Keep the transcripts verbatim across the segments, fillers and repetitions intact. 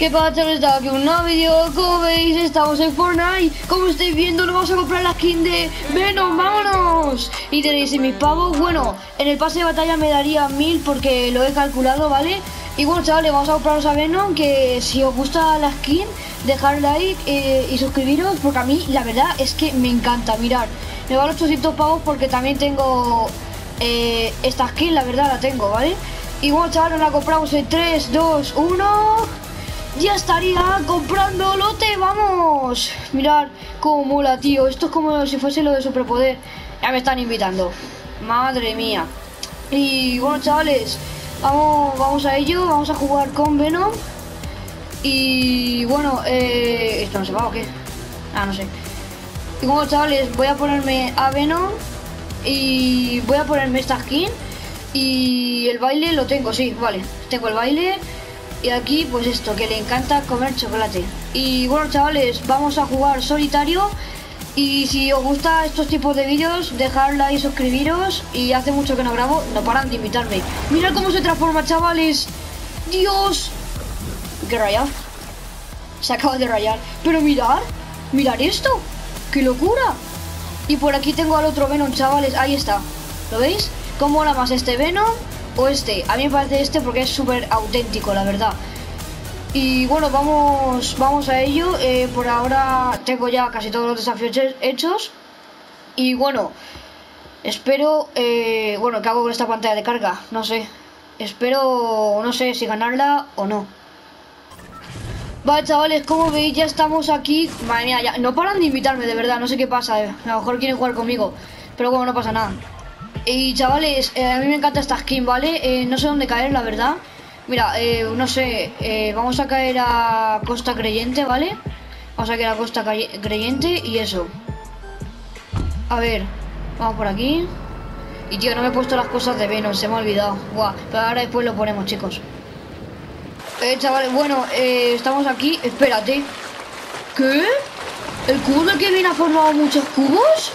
¿Qué pasa, chavales? Estaba aquí un nuevo vídeo. Como veis, estamos en Fortnite. Como estáis viendo, nos vamos a comprar la skin de Venom. ¡Vámonos! Y tenéis en mis pavos. Bueno, en el pase de batalla me daría mil porque lo he calculado, ¿vale? Y bueno, chavales, vamos a compraros a Venom. Que si os gusta la skin, dejad like eh, y suscribiros, porque a mí la verdad es que me encanta. Mirad, me vale ochocientos pavos porque también tengo eh, esta skin, la verdad la tengo, ¿vale? Y bueno, chavales, la compramos en tres, dos, uno. Ya estaría comprando lote, vamos. Mirad cómo mola, tío. Esto es como si fuese lo de superpoder. Ya me están invitando. Madre mía. Y bueno, chavales, vamos, vamos a ello. Vamos a jugar con Venom. Y bueno, eh, ¿esto no se va o qué? Ah, no sé. Y bueno, chavales, voy a ponerme a Venom. Y voy a ponerme esta skin. Y el baile lo tengo, sí, vale. Tengo el baile. Y aquí pues esto, que le encanta comer chocolate. Y bueno, chavales, vamos a jugar solitario. Y si os gustan estos tipos de vídeos, dejad like y suscribiros. Y hace mucho que no grabo, no paran de invitarme. Mirad cómo se transforma, chavales. Dios. Qué rayado. Se acaba de rayar. Pero mirad, mirad esto. Qué locura. Y por aquí tengo al otro Venom, chavales. Ahí está, ¿lo veis? ¿Cómo mola más este Venom o este? A mí me parece este porque es súper auténtico, la verdad. Y bueno, vamos vamos a ello. eh, Por ahora tengo ya casi todos los desafíos hechos. Y bueno, espero... Eh, bueno, ¿qué hago con esta pantalla de carga? No sé. Espero, no sé si ganarla o no. Vale, chavales, como veis ya estamos aquí. Madre mía, ya no paran de invitarme, de verdad. No sé qué pasa, eh. A lo mejor quieren jugar conmigo, pero bueno, no pasa nada. Y chavales, eh, a mí me encanta esta skin, ¿vale? Eh, no sé dónde caer, la verdad. Mira, eh, no sé, eh, vamos a caer a Costa Creyente, ¿vale? Vamos a caer a Costa Creyente y eso. A ver, vamos por aquí. Y tío, no me he puesto las cosas de Venom, se me ha olvidado. Buah, pero ahora después lo ponemos, chicos. Eh, chavales, bueno, eh, estamos aquí. Espérate. ¿Qué? ¿El cubo del que viene ha formado muchos cubos?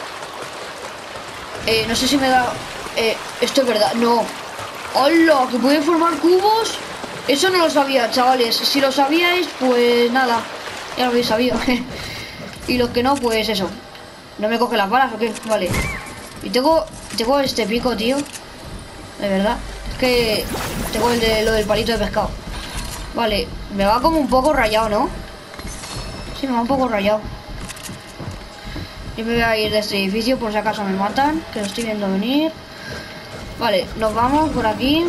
Eh, no sé si me da... Eh, esto es verdad, no. ¡Hola! ¿Que pueden formar cubos? Eso no lo sabía, chavales. Si lo sabíais, pues nada. Ya lo habéis sabido. Y los que no, pues eso. ¿No me coge las balas o qué? Vale. Y tengo... Tengo este pico, tío. De verdad. Es que... Tengo el de lo del palito de pescado. Vale. Me va como un poco rayado, ¿no? Sí, me va un poco rayado. Yo me voy a ir de este edificio por si acaso me matan, que lo estoy viendo venir. Vale, nos vamos por aquí.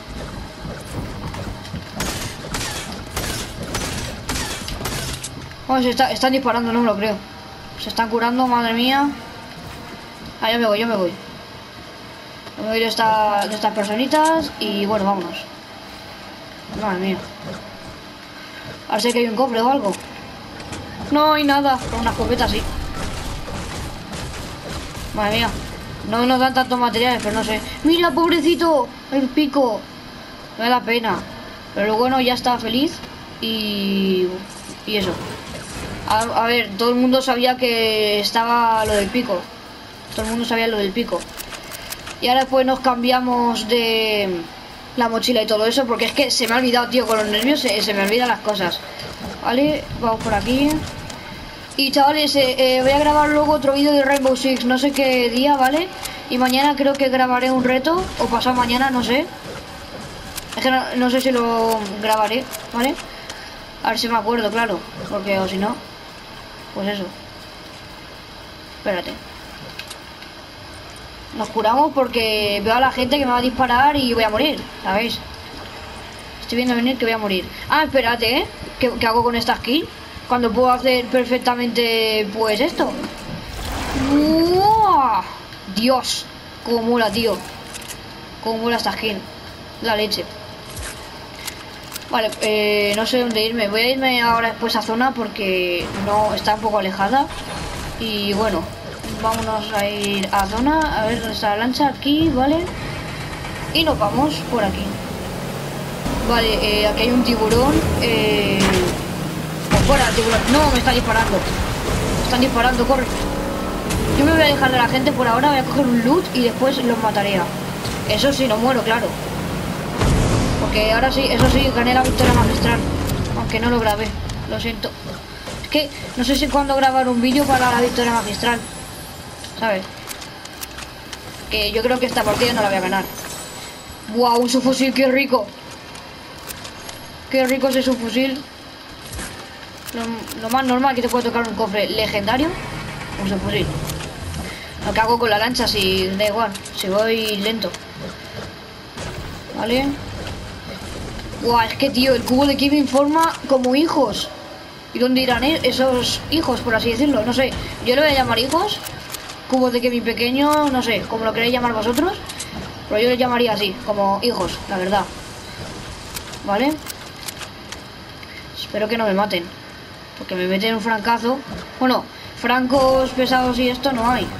Oh, se está, están disparando, no me lo creo. Se están curando, madre mía. Ah, yo me voy, yo me voy. Me voy de, esta, de estas personitas y bueno, vámonos. Madre mía. A ver si que hay un cofre o algo. No hay nada, con una escopeta sí. Madre mía, no nos dan tantos materiales, pero no sé. ¡Mira, pobrecito! El pico. Me da pena. Pero bueno, ya está feliz. Y... Y eso. A, a ver, todo el mundo sabía que estaba lo del pico. Todo el mundo sabía lo del pico. Y ahora pues nos cambiamos de... la mochila y todo eso, porque es que se me ha olvidado, tío. Con los nervios se, se me olvidan las cosas. Vale, vamos por aquí. Y chavales, eh, eh, voy a grabar luego otro vídeo de Rainbow Six, no sé qué día, ¿vale? Y mañana creo que grabaré un reto, o pasado mañana, no sé. Es que no, no sé si lo grabaré, ¿vale? A ver si me acuerdo, claro, porque o si no, pues eso. Espérate. Nos curamos porque veo a la gente que me va a disparar y voy a morir, ¿sabéis? Estoy viendo venir que voy a morir. Ah, espérate, ¿eh? ¿Qué, qué hago con esta skin? Cuando puedo hacer perfectamente, pues esto. ¡Uah! Dios, cómo mola, tío. Cómo mola esta skin. La leche. Vale, eh, no sé dónde irme. Voy a irme ahora después a zona porque no está un poco alejada. Y bueno, vámonos a ir a zona. A ver dónde está la lancha. Aquí, vale. Y nos vamos por aquí. Vale, eh, aquí hay un tiburón. Eh... Fuera, tiburón. No, me está disparando. Me están disparando, corre. Yo me voy a dejar de la gente por ahora. Voy a coger un loot y después los mataré. Eso sí, no muero, claro. Porque ahora sí, eso sí, gané la victoria magistral. Ok. que no lo grabé. Lo siento. Es que no sé si cuándo grabar un vídeo para la victoria magistral. ¿Sabes? Que yo creo que esta partida no la voy a ganar. ¡Wow! Un subfusil, qué rico. Qué rico es ese subfusil. Lo, lo más normal que te puede tocar un cofre legendario. Un subfusil. Lo que hago con la lancha, si da igual. Si voy lento. Vale. ¡Wow! Es que, tío, el cubo de Kevin forma como hijos. ¿Y dónde irán esos hijos, por así decirlo? No sé. Yo le voy a llamar hijos. Cubos de Kevin pequeño, no sé, como lo queréis llamar vosotros. Pero yo les llamaría así, como hijos, la verdad. ¿Vale? Espero que no me maten. Porque me meten un francazo. Bueno, francos pesados y esto no hay.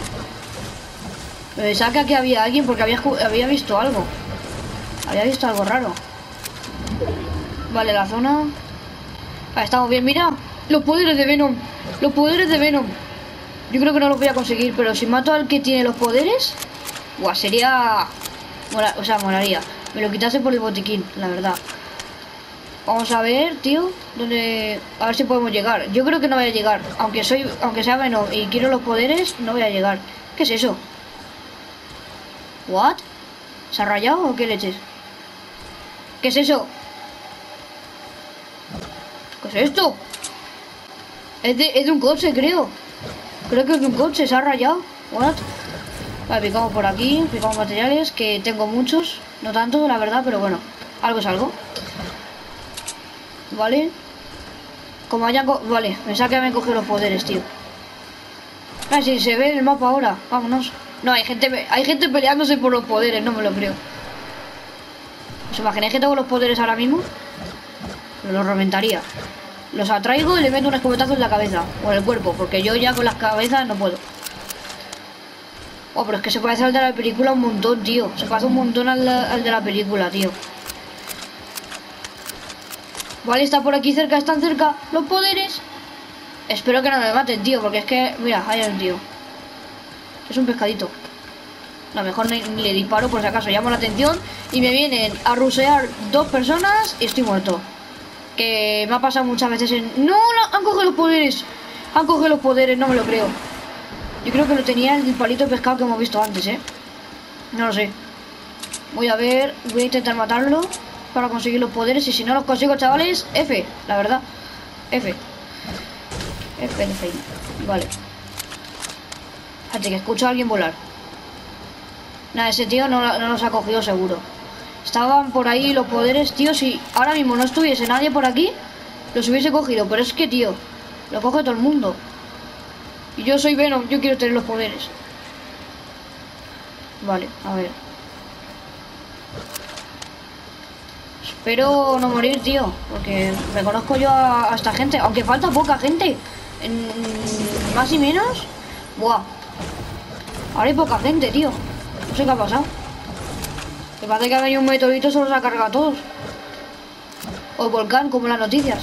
Pensaba que aquí había alguien porque había, había visto algo. Había visto algo raro. Vale, la zona. Ah, estamos bien, mira. Los poderes de Venom. Los poderes de Venom. Yo creo que no los voy a conseguir, pero si mato al que tiene los poderes, buah, sería... Mola... O sea, molaría. Me lo quitase por el botiquín, la verdad. Vamos a ver, tío, dónde... A ver si podemos llegar. Yo creo que no voy a llegar. Aunque soy, aunque sea Venom y quiero los poderes, no voy a llegar. ¿Qué es eso? ¿What? ¿Se ha rayado o qué leches? ¿Qué es eso? ¿Qué es esto? Es de, es de un coche, creo. Creo que es de un coche, se ha rayado. What? Vale, picamos por aquí, picamos materiales, que tengo muchos. No tanto, la verdad, pero bueno, algo es algo. Vale. Como hayan... Vale, pensaba que habían cogido los poderes, tío. Ah, sí, se ve en el mapa ahora. Vámonos. No, hay gente, hay gente peleándose por los poderes, no me lo creo. ¿Os imagináis que tengo los poderes ahora mismo? Los reventaría. Los atraigo y le meto un escopetazo en la cabeza. O en el cuerpo, porque yo ya con las cabezas no puedo. Oh, pero es que se parece al de la película un montón, tío. Se parece un montón al, al de la película, tío. Vale, está por aquí cerca, están cerca los poderes. Espero que no me maten, tío, porque es que... Mira, ahí hay un tío. Es un pescadito. A lo mejor ni, ni le disparo por si acaso. Llamo la atención y me vienen a rusear dos personas y estoy muerto. Que me ha pasado muchas veces en... ¡No! no ¡Han cogido los poderes! Han cogido los poderes, no me lo creo. Yo creo que lo tenía el palito de pescado que hemos visto antes, ¿eh? No lo sé. Voy a ver... Voy a intentar matarlo para conseguir los poderes. Y si no los consigo, chavales, F, la verdad. F. F de fail. Vale. Fíjate que escucho a alguien volar. Nada, ese tío no, no los ha cogido seguro. Estaban por ahí los poderes, tío. Si ahora mismo no estuviese nadie por aquí, los hubiese cogido. Pero es que, tío, lo coge todo el mundo. Y yo soy Venom, yo quiero tener los poderes. Vale, a ver. Espero no morir, tío. Porque reconozco yo a, a esta gente. Aunque falta poca gente. En, más y menos. Buah. Ahora hay poca gente, tío. No sé qué ha pasado. Me parece que ha venido un meteorito y se los ha cargado a todos. O el volcán, como en las noticias.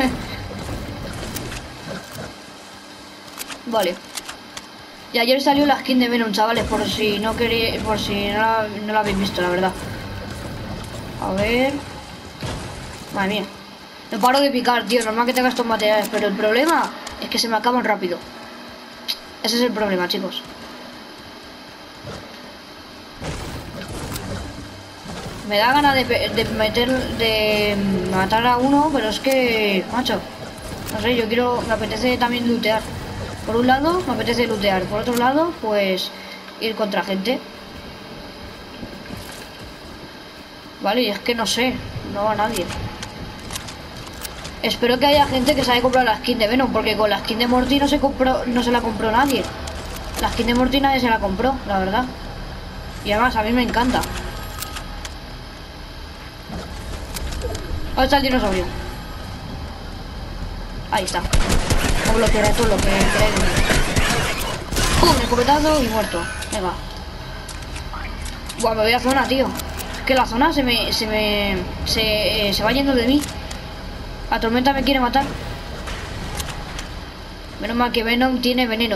Vale. Y ayer salió la skin de Venom, chavales, por si no queréis, por si no la, no la habéis visto, la verdad. A ver. Madre mía. No paro de picar, tío. Normal que tenga estos materiales, pero el problema es que se me acaban rápido. Ese es el problema, chicos. Me da ganas de, de meter, de matar a uno, pero es que, macho, no sé, yo quiero, me apetece también lootear. Por un lado, me apetece lootear. Por otro lado, pues, ir contra gente. Vale, y es que no sé, no va nadie. Espero que haya gente que se haya comprado la skin de Venom, porque con la skin de Morty no se compró, no se la compró nadie. La skin de Morty nadie se la compró, la verdad. Y además, a mí me encanta. ¿Dónde está el dinosaurio? Ahí está. O bloquearé todo lo que queréis. ¡Pum! Escopetazo y muerto. Venga. Buah, me voy a zona, tío. Es que la zona se me... Se me... Se, eh, se va yendo de mí. La tormenta me quiere matar. Menos mal que Venom tiene veneno.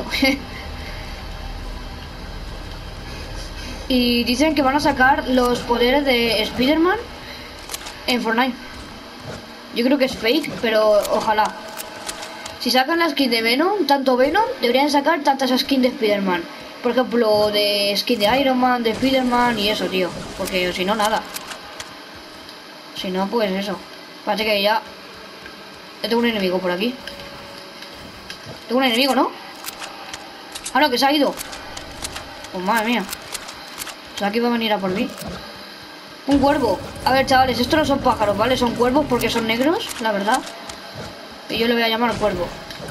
Y dicen que van a sacar los poderes de Spider-Man en Fortnite. Yo creo que es fake, pero ojalá. Si sacan la skin de Venom, tanto Venom, deberían sacar tantas skins de Spider-Man. Por ejemplo, de skin de Iron Man, de Spider-Man y eso, tío. Porque si no, nada. Si no, pues eso. Parece que ya... Ya tengo un enemigo por aquí. Tengo un enemigo, ¿no? Ah, no, que se ha ido. Pues madre mía. O sea, aquí va a venir a por mí. Un cuervo. A ver, chavales, estos no son pájaros, ¿vale? Son cuervos porque son negros, la verdad. Y yo le voy a llamar cuervo.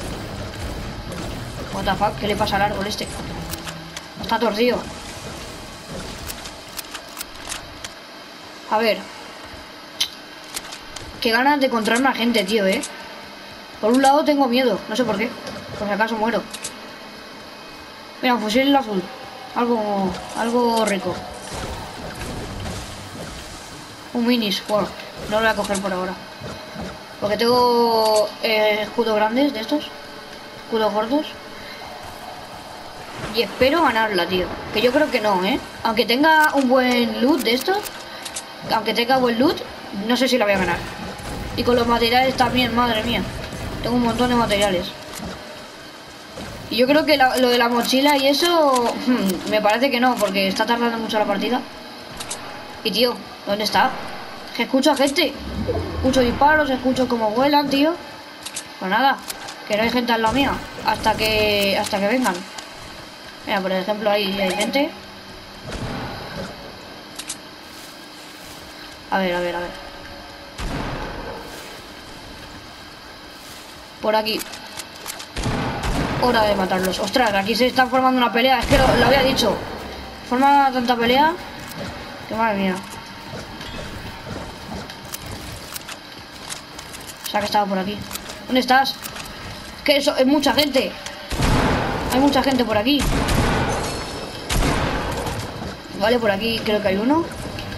What the fuck, ¿qué le pasa al árbol este? Está torcido. A ver. Qué ganas de encontrarme a gente, tío, ¿eh? Por un lado tengo miedo, no sé por qué. Por si acaso muero. Mira, un fusil azul. Algo... Algo rico. Un minis, bueno, no lo voy a coger por ahora. Porque tengo eh, escudos grandes de estos. Escudos gordos. Y espero ganarla, tío. Que yo creo que no, ¿eh? Aunque tenga un buen loot de estos. Aunque tenga buen loot, no sé si la voy a ganar. Y con los materiales también, madre mía. Tengo un montón de materiales. Y yo creo que la, lo de la mochila y eso... Hmm, me parece que no, porque está tardando mucho la partida. Y tío, ¿dónde está? Que escucho a gente. Escucho disparos, escucho cómo vuelan, tío. Pues nada, que no hay gente en la mía. Hasta que hasta que vengan. Mira, por ejemplo, ahí hay gente. A ver, a ver, a ver. Por aquí. Hora de matarlos. Ostras, aquí se está formando una pelea. Es que lo, lo había dicho. Forma tanta pelea. Que madre mía. O sea que estaba por aquí. ¿Dónde estás? Es que eso es mucha gente. Hay mucha gente por aquí. Vale, por aquí creo que hay uno.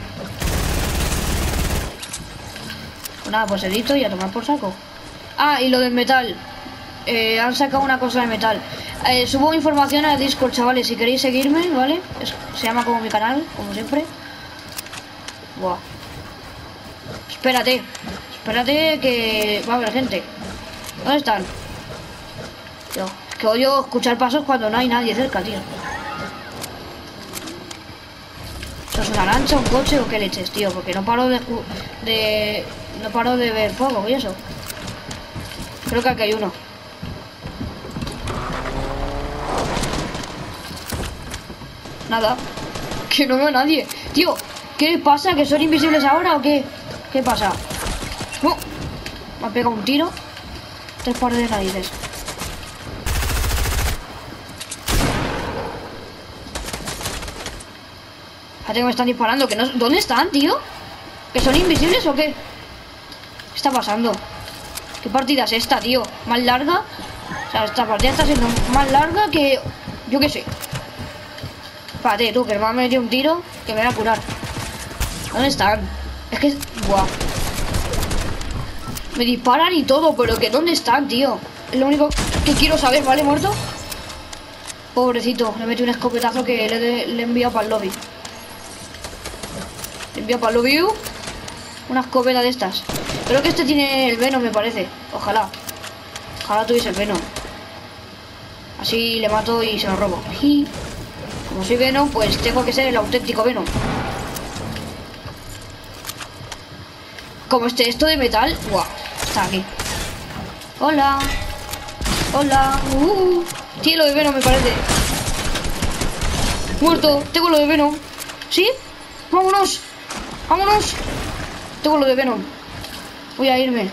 Pues nada, pues edito y a tomar por saco. Ah, y lo del metal. Eh, han sacado una cosa de metal. Eh, subo información a Discord, chavales. Si queréis seguirme, ¿vale? Es, se llama como mi canal, como siempre. Buah. Espérate. Espérate que va a haber gente. ¿Dónde están? Tío, es que odio escuchar pasos cuando no hay nadie cerca, tío. ¿Eso es una lancha, un coche o qué leches, tío? Porque no paro de... de no paro de ver fuego y eso. Creo que aquí hay uno. Nada. Que no veo a nadie. Tío, ¿qué pasa? ¿Que son invisibles ahora o qué? ¿Qué pasa? ¡Oh! Me ha pegado un tiro. Tres pares de narices. Fíjate que me están disparando. Que no... ¿Dónde están, tío? ¿Que son invisibles o qué? ¿Qué está pasando? ¿Qué partida es esta, tío? ¿Más larga? O sea, esta partida está siendo más larga que... Yo qué sé. Espérate, tú, que me ha metido un tiro que me voy a curar. ¿Dónde están? Es que... Buah. Me disparan y todo, pero que ¿dónde están, tío? Es lo único que quiero saber, ¿vale, muerto? Pobrecito, le metí un escopetazo que le, de, le he enviado para el lobby. Le he enviado para el lobby una escopeta de estas. Creo que este tiene el Venom, me parece. Ojalá. Ojalá tuviese el Venom. Así le mato y se lo robo. Y como soy Venom, pues tengo que ser el auténtico Venom. Como este esto de metal. Guau, está aquí. Hola. Hola. Uh, tiene lo de Venom, me parece. Muerto. Tengo lo de Venom. ¿Sí? Vámonos. Vámonos. Tengo lo de Venom. Voy a irme.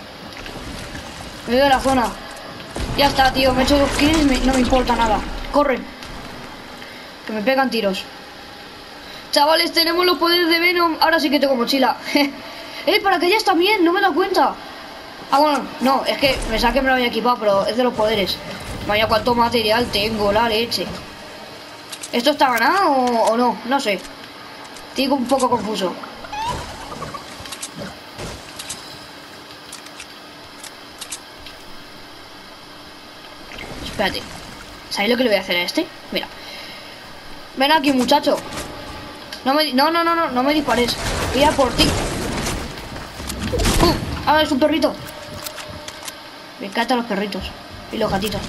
Me voy de la zona. Ya está, tío. Me he hecho dos kills y no me importa nada. Corre. Que me pegan tiros. Chavales, tenemos los poderes de Venom. Ahora sí que tengo mochila. Eh, para que ya está bien. No me he dado cuenta. Ah, bueno. No, es que me saqué que me lo había equipado, pero es de los poderes. Vaya, cuánto material tengo. La leche. ¿Esto está ganado o, o no? No sé. Estoy un poco confuso. Espérate. ¿Sabéis lo que le voy a hacer a este? Mira. Ven aquí, muchacho. No, me, no, no, no, no, no me dispares. Voy a por ti. Uh, Ah, es un perrito. Me encantan los perritos. Y los gatitos.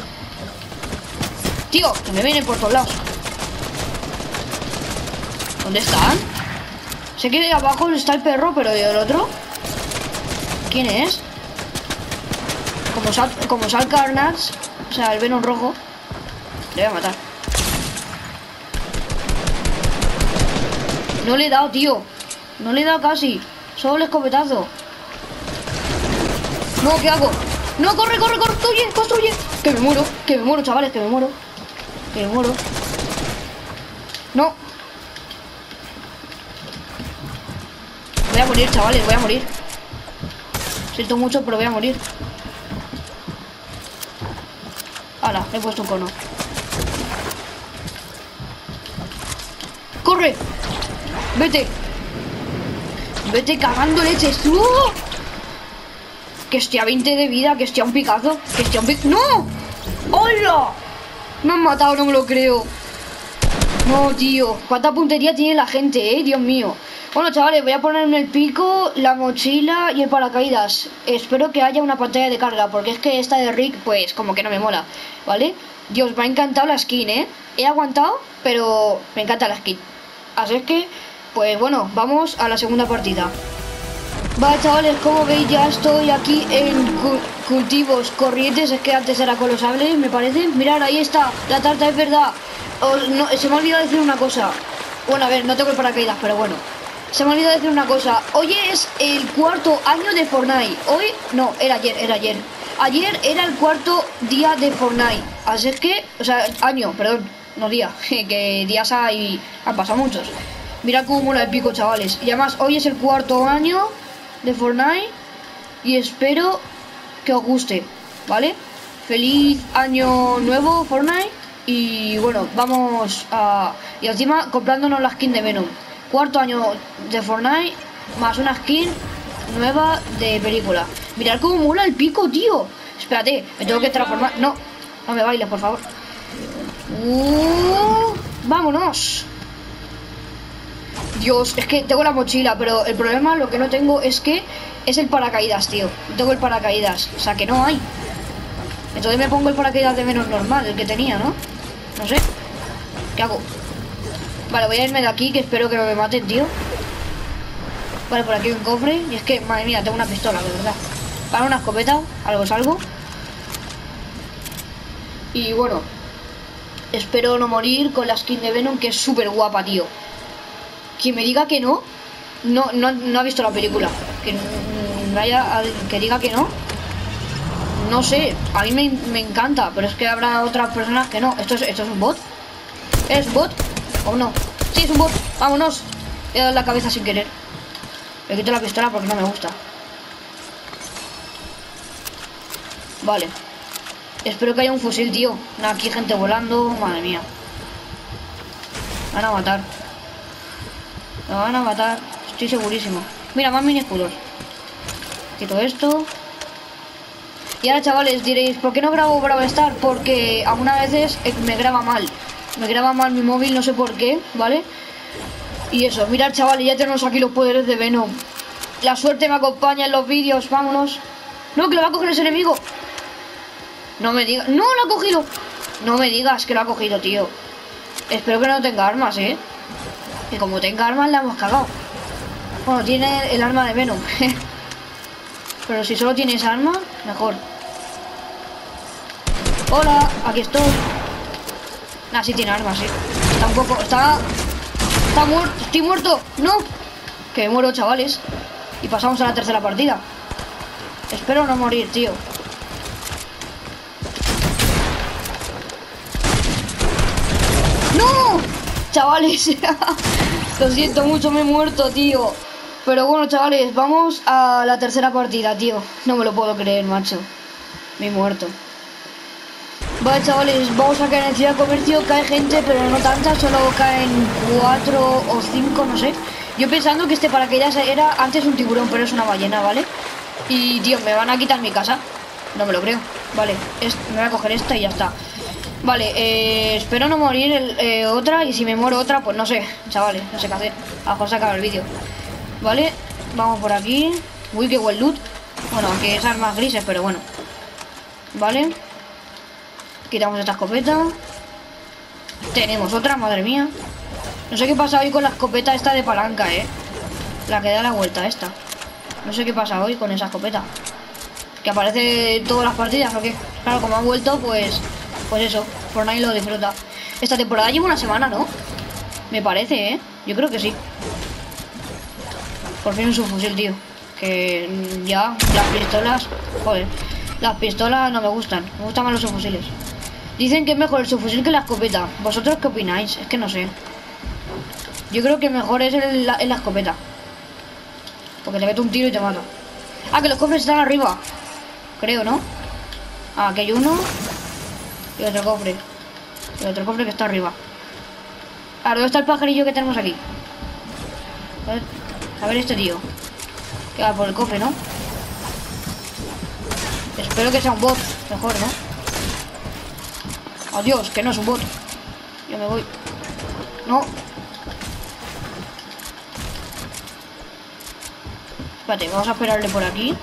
Tío, que me vienen por todos lados. ¿Dónde están? Sé que de abajo está el perro, pero ¿y el otro? ¿Quién es? Como sal, como sal Carnage, o sea, el Venom rojo, le voy a matar. No le he dado, tío. No le he dado casi. Solo el escopetazo. No, ¿qué hago? No, corre, corre, construye, construye. Que me muero, que me muero, chavales, que me muero. Que me muero. No. Voy a morir, chavales, voy a morir. Siento mucho, pero voy a morir. Hala, he puesto un cono. ¡Corre! ¡Vete! ¡Vete cagando leches! ¡Uh! Que esté a veinte de vida, que esté a un picazo. Que esté a un picazo. ¡No! ¡Hola! Me han matado, no me lo creo. No, tío. Cuánta puntería tiene la gente, eh. Dios mío. Bueno, chavales, voy a ponerme el pico, la mochila y el paracaídas. Espero que haya una pantalla de carga, porque es que esta de Rick, pues, como que no me mola, ¿vale? Dios, me ha encantado la skin, ¿eh? He aguantado, pero me encanta la skin. Así es que, pues bueno, vamos a la segunda partida. Vale, chavales, como veis ya estoy aquí en cu cultivos corrientes. Es que antes era con los sables, me parece. Mirad, ahí está, la tarta, es verdad. Os, no, se me ha olvidado decir una cosa. Bueno, a ver, no tengo el paracaídas, pero bueno. Se me ha olvidado decir una cosa. Hoy es el cuarto año de Fortnite. Hoy, no, era ayer, era ayer. Ayer era el cuarto día de Fortnite. Así es que, o sea, año, perdón, no día. Que días hay, han pasado muchos. Mirad cómo mola el pico, chavales. Y además, hoy es el cuarto año de Fortnite. Y espero que os guste, ¿vale? Feliz año nuevo, Fortnite. Y bueno, vamos a... Y encima comprándonos la skin de Venom. Cuarto año de Fortnite, más una skin nueva de película. Mirad cómo mola el pico, tío. Espérate, me tengo que transformar. No, no me bailes, por favor. Uh, vámonos. Dios, es que tengo la mochila, pero el problema, lo que no tengo es que es el paracaídas, tío. No tengo el paracaídas, o sea que no hay. Entonces me pongo el paracaídas de menos normal, el que tenía, ¿no? No sé. ¿Qué hago? Vale, voy a irme de aquí, que espero que no me maten, tío. Vale, por aquí hay un cofre. Y es que, madre mía, tengo una pistola, de verdad. Para una escopeta, algo es algo. Y bueno, espero no morir con la skin de Venom, que es súper guapa, tío. Quien me diga que no, no, no, no ha visto la película. Que vaya a, que diga que no. No sé, a mí me, me encanta, pero es que habrá otras personas que no. ¿Esto es, esto es un bot? ¿Es bot? ¿O no? Sí, es un bot. Vámonos. He dado la cabeza sin querer. Le quito la pistola porque no me gusta. Vale. Espero que haya un fusil, tío. Aquí gente volando. Madre mía. Me van a matar. Me van a matar. Estoy segurísimo. Mira, más mini escudos. Quito esto. Y ahora, chavales, diréis, ¿por qué no grabo Brawl Stars? Porque algunas veces me graba mal. Me graba mal mi móvil, no sé por qué, ¿vale? Y eso, mirad, chavales, ya tenemos aquí los poderes de Venom. La suerte me acompaña en los vídeos, vámonos. No, que lo va a coger ese enemigo. No me digas, no, lo ha cogido. No me digas que lo ha cogido, tío. Espero que no tenga armas, ¿eh? Que como tenga armas la hemos cagado. Bueno, tiene el arma de Venom. Pero si solo tiene esa arma, mejor. Hola, aquí estoy. Nah, sí tiene armas, sí. Está un poco... Está... Está muerto. Estoy muerto. No. Que me muero, chavales. Y pasamos a la tercera partida. Espero no morir, tío. ¡No! Chavales. Lo siento mucho, me he muerto, tío. Pero bueno, chavales, vamos a la tercera partida, tío. No me lo puedo creer, macho. Me he muerto. Vale, chavales, vamos a caer en Ciudad Comercio. Cae gente, pero no tanta. Solo caen cuatro o cinco, no sé. Yo pensando que este paracaídas era antes un tiburón, pero es una ballena, ¿vale? Y, tío, me van a quitar mi casa. No me lo creo. Vale, es, me voy a coger esta y ya está. Vale, eh, espero no morir el, eh, otra. Y si me muero otra, pues no sé, chavales, no sé qué hacer. A lo mejor se acaba el vídeo. Vale, vamos por aquí. Uy, qué buen loot. Bueno, aunque esas más grises, pero bueno. Vale. Quitamos esta escopeta. Tenemos otra, madre mía. No sé qué pasa hoy con la escopeta esta de palanca, eh. La que da la vuelta esta. No sé qué pasa hoy con esa escopeta. Que aparece en todas las partidas o qué. Claro, como ha vuelto, pues... Pues eso, Fortnite lo disfruta. Esta temporada lleva una semana, ¿no? Me parece, ¿eh? Yo creo que sí. Por fin un subfusil, tío. Que ya, las pistolas... Joder, las pistolas no me gustan. Me gustan más los subfusiles. Dicen que es mejor el subfusil que la escopeta. ¿Vosotros qué opináis? Es que no sé. Yo creo que mejor es el, la, el la escopeta. Porque te mete un tiro y te mata. Ah, que los cofres están arriba. Creo, ¿no? Ah, aquí hay uno. Y otro cofre. Y otro cofre que está arriba. Ahora, ¿dónde está el pajarillo que tenemos aquí? A ver, a ver este tío. Que va por el cofre, ¿no? Espero que sea un bot. Mejor, ¿no? Adiós, que no es un bot. Yo me voy. No. Espérate, vamos a esperarle por aquí.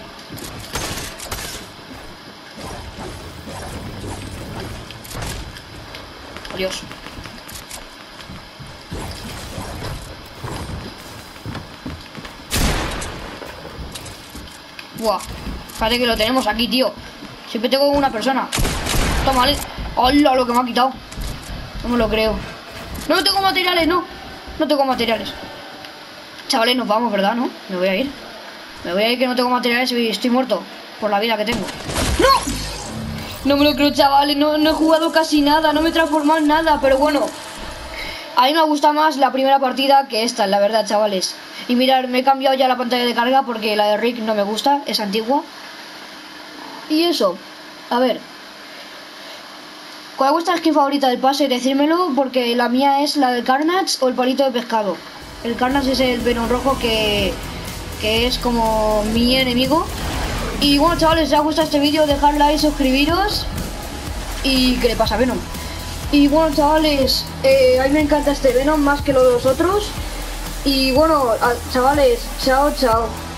Adiós. Buah. Espérate que lo tenemos aquí, tío. Siempre tengo una persona. Toma, ¿vale? ¡Hola! Lo que me ha quitado. No me lo creo. No tengo materiales, no. No tengo materiales. Chavales, nos vamos, ¿verdad? ¿No? Me voy a ir. Me voy a ir que no tengo materiales y estoy muerto. Por la vida que tengo. ¡No! No me lo creo, chavales. No, no he jugado casi nada. No me he transformado en nada. Pero bueno. A mí me gusta más la primera partida que esta, la verdad, chavales. Y mirad, me he cambiado ya la pantalla de carga porque la de Rick no me gusta. Es antigua. Y eso. A ver. ¿Cuál es vuestra skin favorita del pase? Decírmelo, porque la mía es la del Carnage o el palito de pescado. El Carnage es el Venom rojo que, que es como mi enemigo. Y bueno, chavales, si os ha gustado este vídeo, dejad like, suscribiros. Y ¿qué le pasa a Venom? Y bueno, chavales, eh, a mí me encanta este Venom más que los otros. Y bueno, chavales, chao, chao.